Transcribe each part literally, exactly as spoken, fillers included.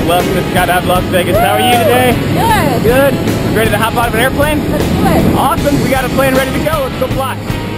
welcome to Skydive Las Vegas. How are you today? Good. Good? Ready to hop out of an airplane? Let's do it. Awesome. We got a plane ready to go. Let's go fly.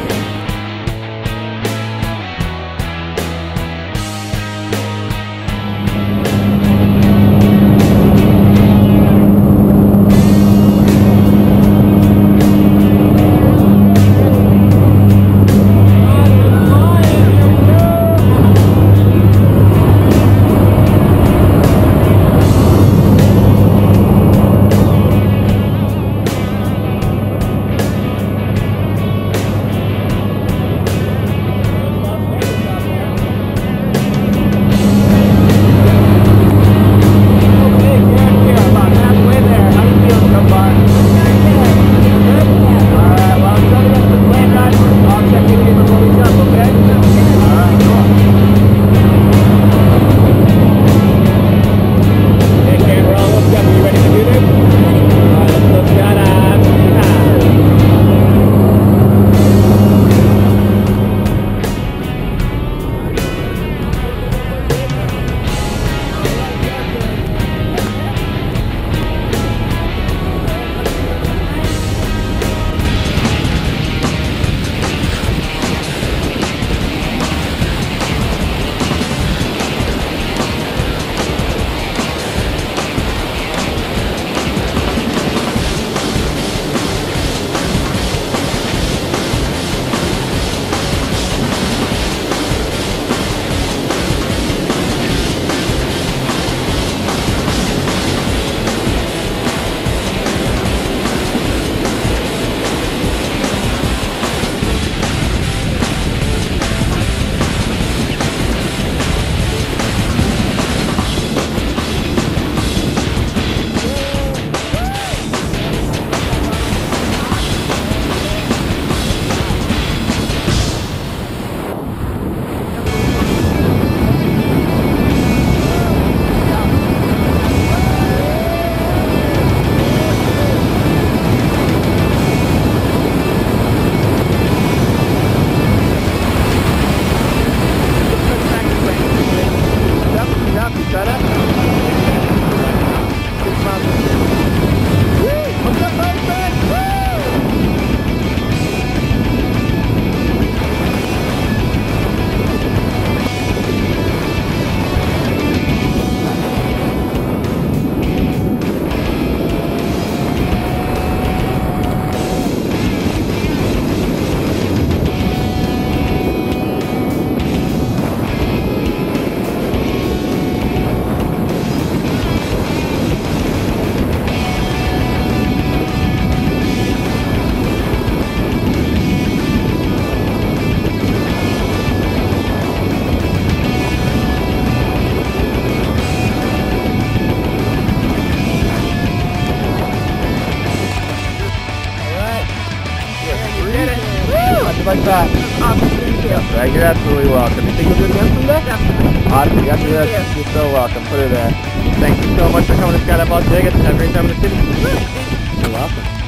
Like that. Awesome. Thank you. Right, you're absolutely welcome. You think you'll do it again someday? Definitely. Awesome. You got to do that. You're so welcome. Put her there. Thank you so much for coming to Skydive Las Vegas and have a great time in the city. You're welcome.